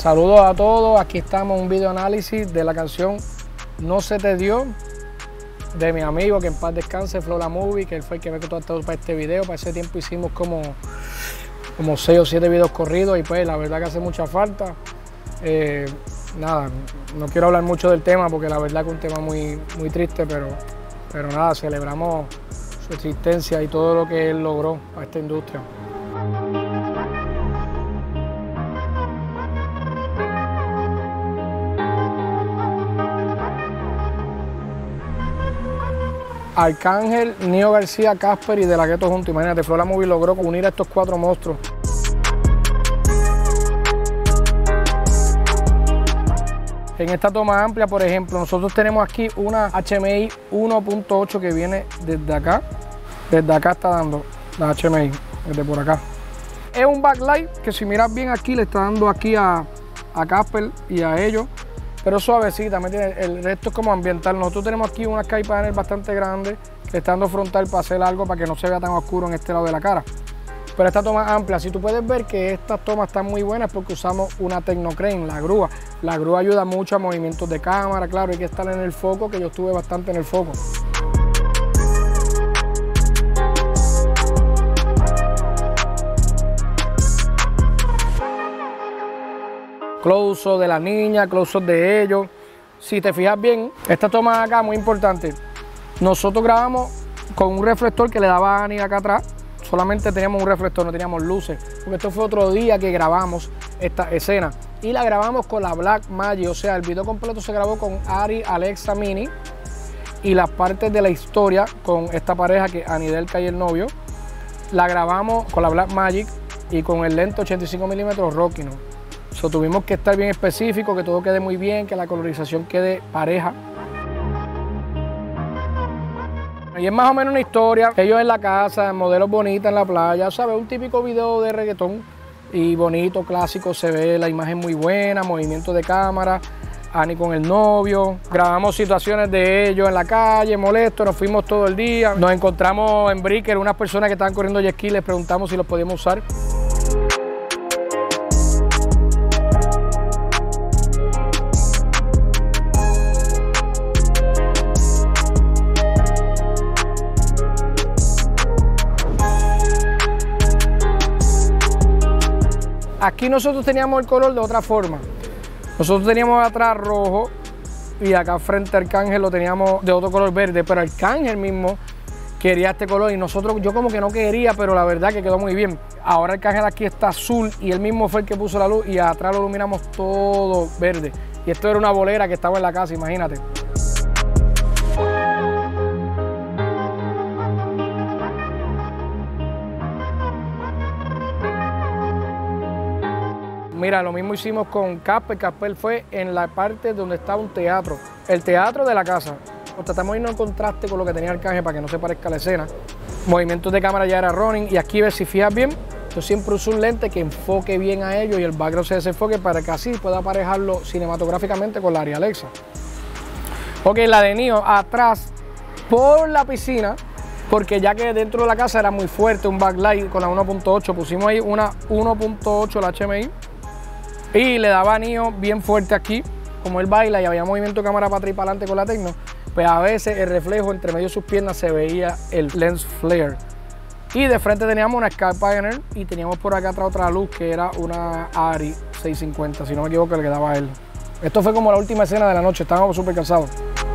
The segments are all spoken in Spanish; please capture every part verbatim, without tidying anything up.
Saludos a todos, aquí estamos en un video análisis de la canción No Se Te Dio, de mi amigo, que en paz descanse, Flow La Movie, que él fue el que me contactó para este video. Para ese tiempo hicimos como, como seis o siete videos corridos y pues la verdad que hace mucha falta. Eh, nada, no quiero hablar mucho del tema porque la verdad que es un tema muy, muy triste, pero, pero nada, celebramos su existencia y todo lo que él logró a esta industria. Arcángel, Nio García, Casper y De La Ghetto juntos. Imagínate, Flow La Movie logró unir a estos cuatro monstruos. En esta toma amplia, por ejemplo, nosotros tenemos aquí una H M I uno punto ocho que viene desde acá. Desde acá está dando la H M I, desde por acá. Es un backlight que si miras bien aquí le está dando aquí a, a Casper y a ellos. Pero suavecita, ¿me entiendes? El resto es como ambiental. Nosotros tenemos aquí una sky panel bastante grande que está dando frontal para hacer algo para que no se vea tan oscuro en este lado de la cara. Pero esta toma amplia, si tú puedes ver que estas tomas están muy buenas porque usamos una Tecnocrane, la grúa. La grúa ayuda mucho a movimientos de cámara, claro, hay que estar en el foco, que yo estuve bastante en el foco. Close-up de la niña, close-up de ellos. Si te fijas bien, esta toma acá muy importante. Nosotros grabamos con un reflector que le daba a Ani acá atrás. Solamente teníamos un reflector, no teníamos luces. Porque esto fue otro día que grabamos esta escena. Y la grabamos con la Blackmagic, o sea, el video completo se grabó con Ari, Alexa, Mini. Y las partes de la historia con esta pareja que Anidelka y el novio, la grabamos con la Blackmagic y con el lente ochenta y cinco milímetros Rokinon. So, tuvimos que estar bien específicos, que todo quede muy bien, que la colorización quede pareja. Y es más o menos una historia, ellos en la casa, modelos bonitas en la playa, ¿sabes? Un típico video de reggaetón y bonito, clásico, se ve la imagen muy buena, movimiento de cámara, Ani con el novio. Grabamos situaciones de ellos en la calle, molestos, nos fuimos todo el día. Nos encontramos en Bricker, unas personas que estaban corriendo jet ski, les preguntamos si los podíamos usar. Aquí nosotros teníamos el color de otra forma. Nosotros teníamos atrás rojo y acá frente a Arcángel lo teníamos de otro color verde, pero Arcángel mismo quería este color y nosotros, yo como que no quería, pero la verdad que quedó muy bien. Ahora Arcángel aquí está azul y él mismo fue el que puso la luz y atrás lo iluminamos todo verde. Y esto era una bolera que estaba en la casa, imagínate. Mira, lo mismo hicimos con Casper. Casper fue en la parte donde estaba un teatro, el teatro de la casa. Nos tratamos de irnos en contraste con lo que tenía Arcángel para que no se parezca a la escena. Movimientos de cámara ya era running y aquí ves, si fijas bien, yo siempre uso un lente que enfoque bien a ellos y el background se desenfoque para que así pueda aparejarlo cinematográficamente con la Ari Alexa. Ok, la de Nio atrás por la piscina, porque ya que dentro de la casa era muy fuerte, un backlight con la uno punto ocho, pusimos ahí una uno punto ocho la H M I. Y le daba a Nio bien fuerte aquí, como él baila y había movimiento de cámara para atrás y para adelante con la Tecno, pues a veces el reflejo entre medio de sus piernas se veía el lens flare. Y de frente teníamos una Sky Pioneer y teníamos por acá atrás otra luz que era una Ari seiscientos cincuenta, si no me equivoco, le quedaba a él. Esto fue como la última escena de la noche, estábamos súper cansados.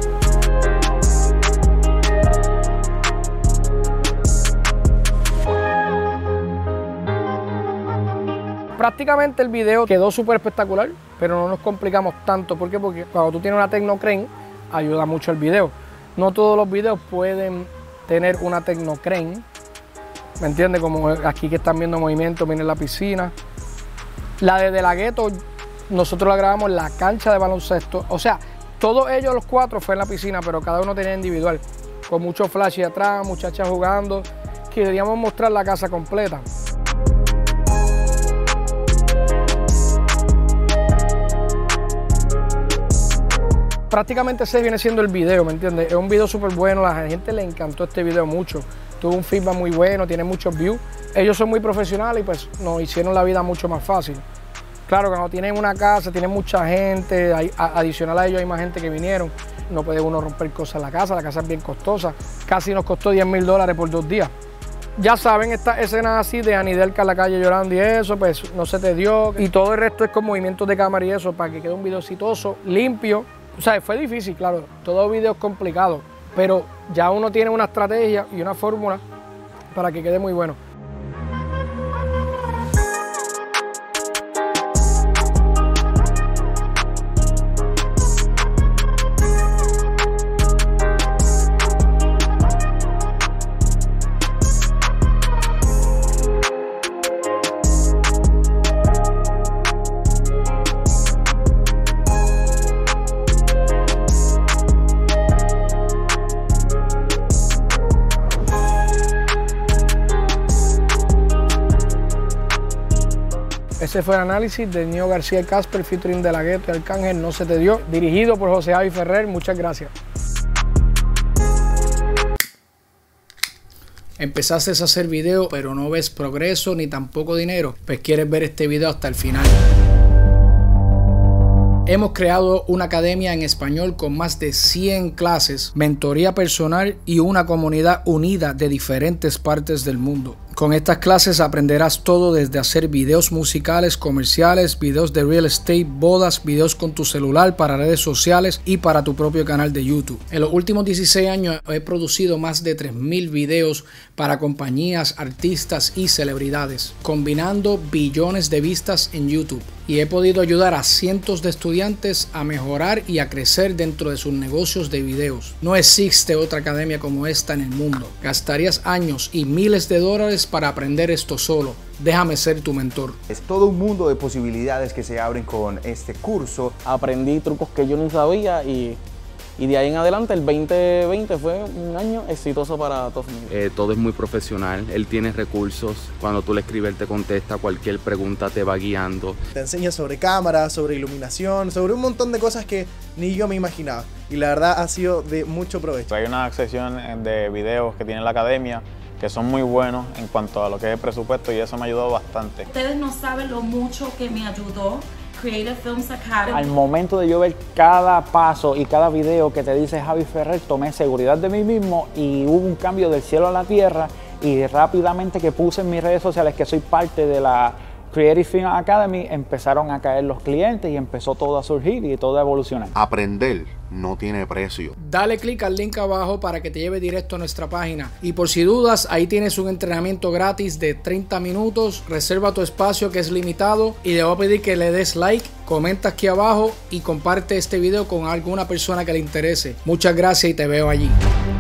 Prácticamente el video quedó súper espectacular, pero no nos complicamos tanto. ¿Por qué? Porque cuando tú tienes una Tecnocrane, ayuda mucho el video. No todos los videos pueden tener una Tecnocrane, ¿me entiendes? Como aquí que están viendo movimiento, miren la piscina. La de De La Ghetto, nosotros la grabamos en la cancha de baloncesto. O sea, todos ellos, los cuatro, fue en la piscina, pero cada uno tenía individual. Con mucho flash y atrás, muchachas jugando. Queríamos mostrar la casa completa. Prácticamente ese viene siendo el video, ¿me entiendes? Es un video súper bueno, a la gente le encantó este video mucho. Tuvo un feedback muy bueno, tiene muchos views. Ellos son muy profesionales y pues nos hicieron la vida mucho más fácil. Claro, cuando tienen una casa, tienen mucha gente, hay, a, adicional a ello hay más gente que vinieron, no puede uno romper cosas en la casa, la casa es bien costosa, casi nos costó diez mil dólares por dos días. Ya saben, estas escenas así de Anidelka en la calle llorando y eso, pues no se te dio. Y todo el resto es con movimientos de cámara y eso, para que quede un video exitoso, limpio. O sea, fue difícil, claro, todo video es complicado, pero ya uno tiene una estrategia y una fórmula para que quede muy bueno. Ese fue el análisis de Nio García y Casper, featuring De La Ghetto y Arcángel, No Se Te Dio, dirigido por José Javi Ferrer. Muchas gracias. Empezaste a hacer video, pero no ves progreso ni tampoco dinero, pues quieres ver este video hasta el final. Hemos creado una academia en español con más de cien clases, mentoría personal y una comunidad unida de diferentes partes del mundo. Con estas clases aprenderás todo desde hacer videos musicales, comerciales, videos de real estate, bodas, videos con tu celular para redes sociales y para tu propio canal de YouTube. En los últimos dieciséis años he producido más de tres mil videos para compañías, artistas y celebridades, combinando billones de vistas en YouTube. Y he podido ayudar a cientos de estudiantes a mejorar y a crecer dentro de sus negocios de videos. No existe otra academia como esta en el mundo. Gastarías años y miles de dólares para aprender esto solo. Déjame ser tu mentor. Es todo un mundo de posibilidades que se abren con este curso. Aprendí trucos que yo no sabía y, y de ahí en adelante el veinte veinte fue un año exitoso para todos. Eh, todo es muy profesional, él tiene recursos, cuando tú le escribes él te contesta, cualquier pregunta te va guiando. Te enseña sobre cámara, sobre iluminación, sobre un montón de cosas que ni yo me imaginaba. Y la verdad ha sido de mucho provecho. Hay una sección de videos que tiene la academia que son muy buenos en cuanto a lo que es el presupuesto y eso me ayudó bastante. Ustedes no saben lo mucho que me ayudó Creative Films Academy. Al momento de yo ver cada paso y cada video que te dice Javi Ferrer, tomé seguridad de mí mismo y hubo un cambio del cielo a la tierra y rápidamente que puse en mis redes sociales que soy parte de la Creative Film Academy, empezaron a caer los clientes y empezó todo a surgir y todo a evolucionar. Aprender no tiene precio. Dale clic al link abajo para que te lleve directo a nuestra página. Y por si dudas, ahí tienes un entrenamiento gratis de treinta minutos. Reserva tu espacio que es limitado y le voy a pedir que le des like, comenta aquí abajo y comparte este video con alguna persona que le interese. Muchas gracias y te veo allí.